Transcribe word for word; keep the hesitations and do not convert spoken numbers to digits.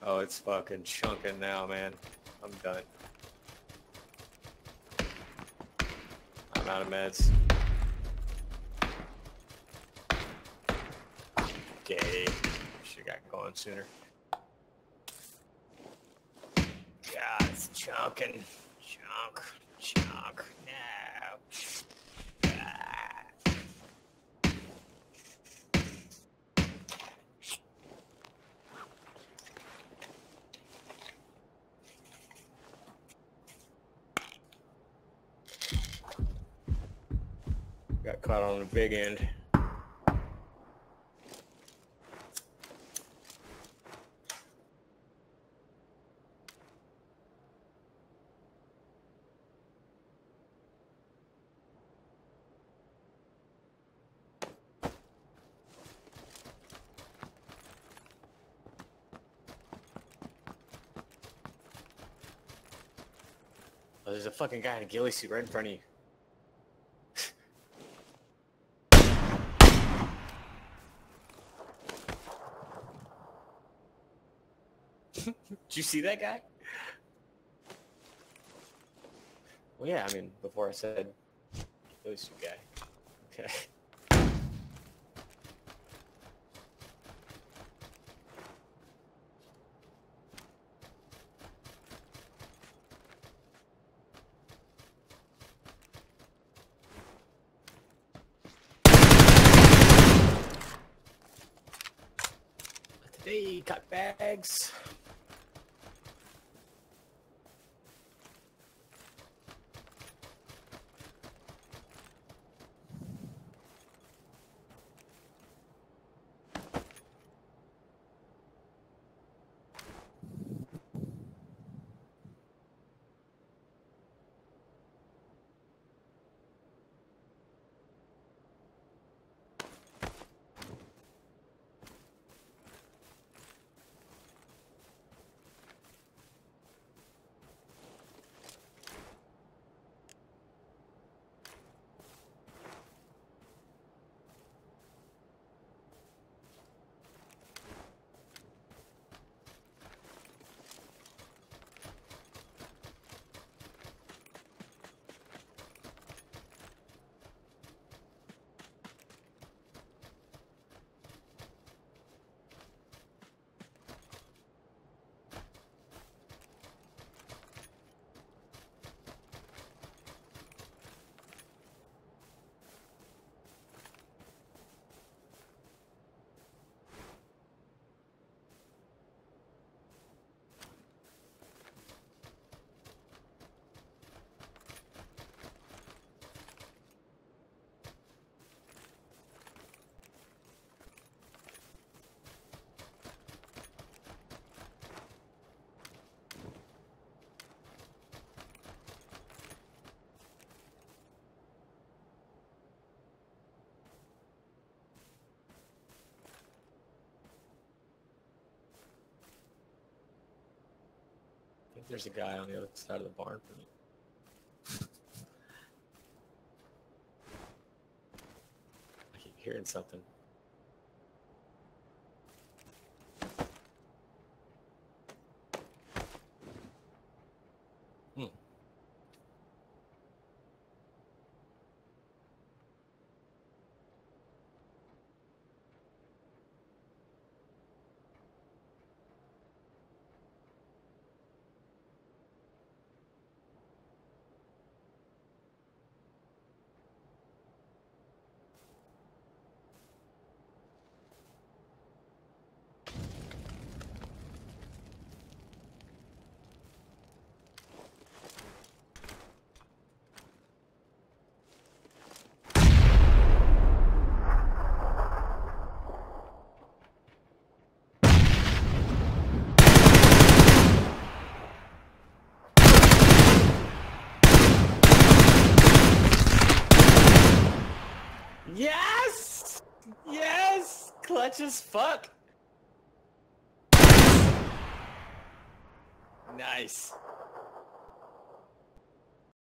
Oh, it's fucking chunking now, man. I'm done. I'm out of meds. Okay. Should've got going sooner. God, it's chunking. Chunk. Chunk. No. Ah. Got caught on the big end. Oh, there's a fucking guy in a ghillie suit right in front of you. Did you see that guy? Well, yeah, I mean, before I said ghillie suit guy. Okay. Today, got bags. I think there's a guy on the other side of the barn for me. I keep hearing something. Hmm. Yes! Yes! Clutch as fuck! Nice.